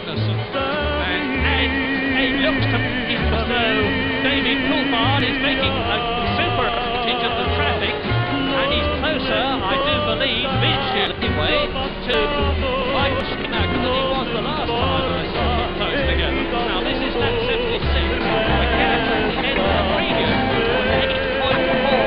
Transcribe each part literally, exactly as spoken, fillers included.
Magnussen. And, and it looks to me as though David Coulthard is making a super advantage of the traffic, and he's closer, I do believe, visually anyway, to Michael Schumacher than he was the last time I saw them close together. Now this is lap seventy-six. The gap at the end of the preview was eight point four.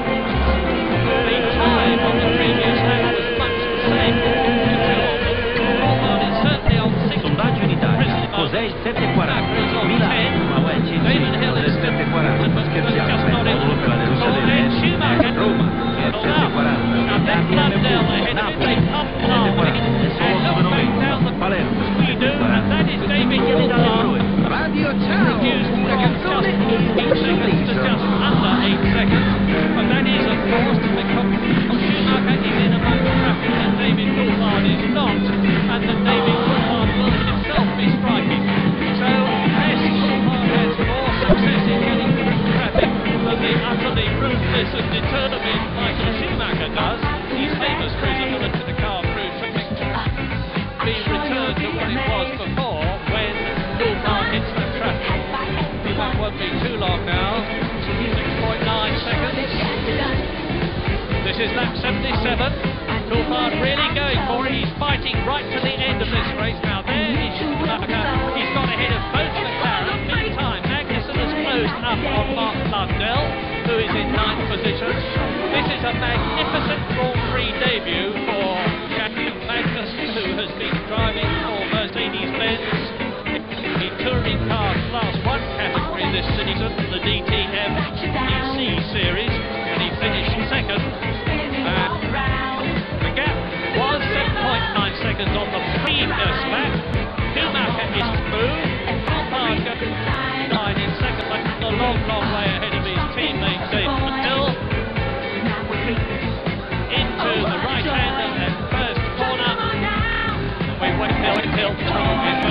The time on the previous lap was much the same between the two of them. Coulthard is certainly on six. Sondaggio in Italia. Cos'è il sette e quaranta? Milano, ma vuoi ci David Hill is sette e quaranta. just Scherziamo, not in. quello per la Gerusalemme. Schumacher. Roma, che è il sette e quaranta. Now then Blundell ahead of him, up Harvey, and look back down the Palermo. we do, and that is David Coulthard. Radio Ciao, Reduced una from canzone just in eight seconds to just under eight seconds, but that is of course because Schumacher is in among the traffic and David Coulthard is not, and that David Coulthard will himself be striking. So yes, Coulthard has more success in getting through traffic than the utterly ruthless and determined Michael Schumacher does. His famous cruisability to the car through traffic be returned to what it was before when Coulthard hits that traffic. That won't be too long now. six point nine seconds. This is lap seventy-seven. Coulthard really going for it. He's fighting right to the end of this race. Now there is Schumacher. He's got ahead of both McLaren. Meantime, Magnussen has closed up on Mark Blundell, who is in ninth position. This is a magnificent Grand Prix debut for Magnussen, who has been driving for Mercedes-Benz in touring cars class one category this season, the D T M E C series, and he finished second. Uh, the gap was seven point nine seconds on the previous lap. Schumacher is through. Coulthard goes nine in second, but a long, long way ahead of his teammate David Hill. Into the right-hander and first corner. We wait till Hill